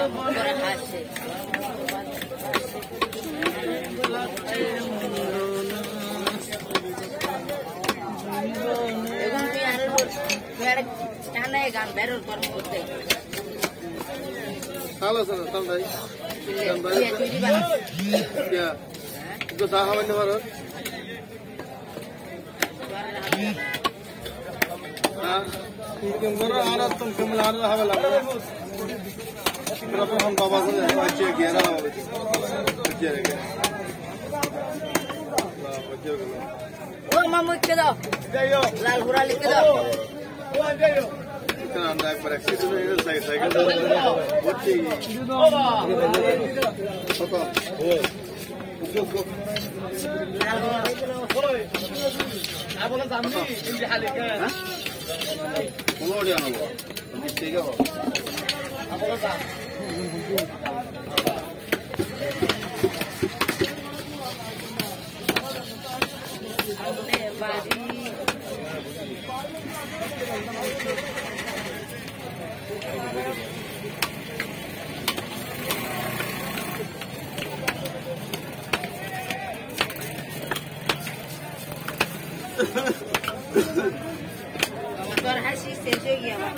গান বেরোর কর্ম করতে Halo, santai. Santai. Ya. Itu sahabat ni baru. Ah, ini baru anak tu kemana ada hal lagi. Berapa ham bapa tu baca gera, baca lagi. Baca lagi. Oh, mamu ikut dah. Lal hurali ikut dah. Kita anda ekor accident ni cycle tu, bocce. Apa? Oh. Go. Apa nak sambil ini halik kan? Mau dia nak buat? Tiga. Apa nak sambil? Motor hasil stage gaya pak.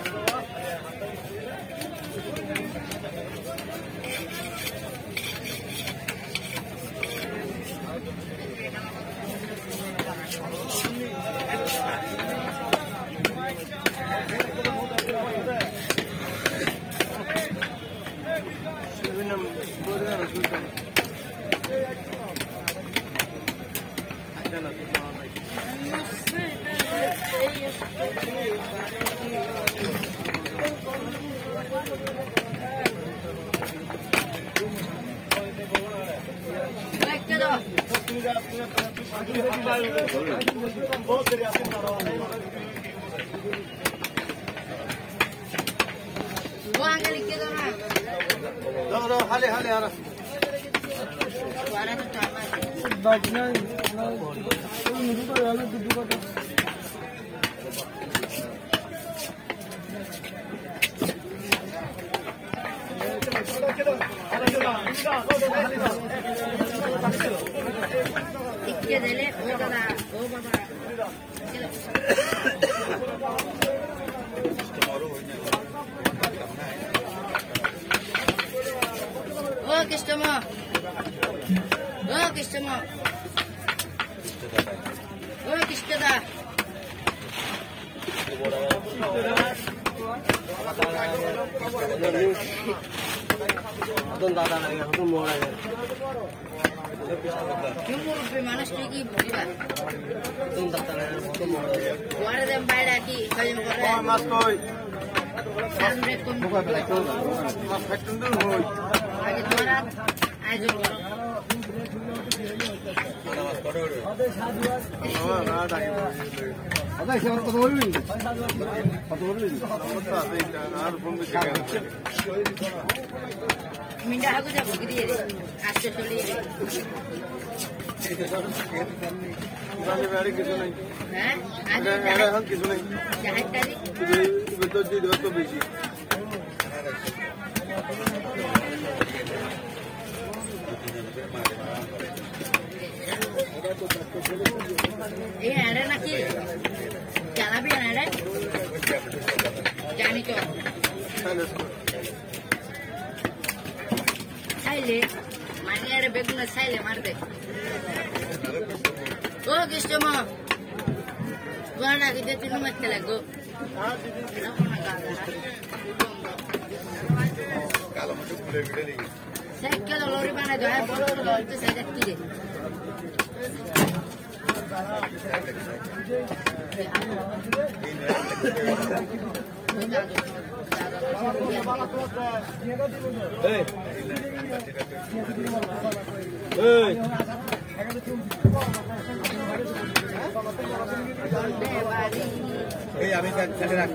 Hale ara. Minda aku dah pergi dia, asal tuli dia. Ada beri kisu nahi. Ada hal kisu nahi. Jahat tadi. Betul di betul biji. Ada nak ki? Jalan bi ada? Jani tu. Saile, mani ada beguna saile marde. Oh, kisah gua nak kita tino macam lagu. Kalau masuk boleh ni. Saya kira lori mana jaya boleh lori tu saya dah kiri. আমি চলে রাখ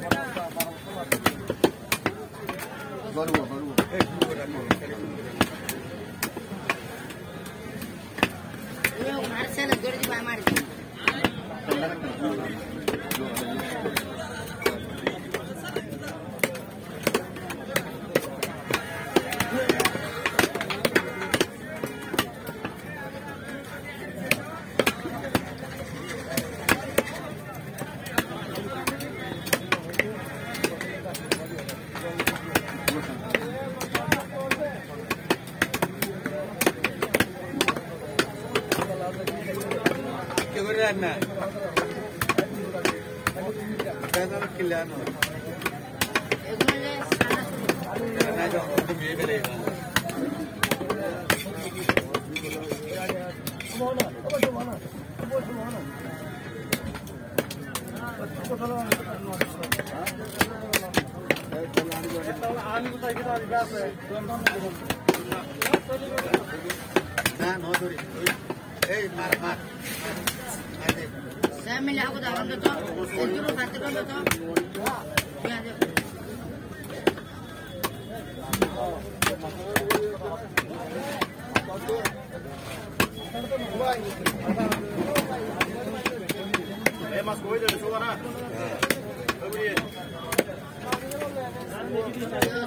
Mas coisa, deixa eu lá.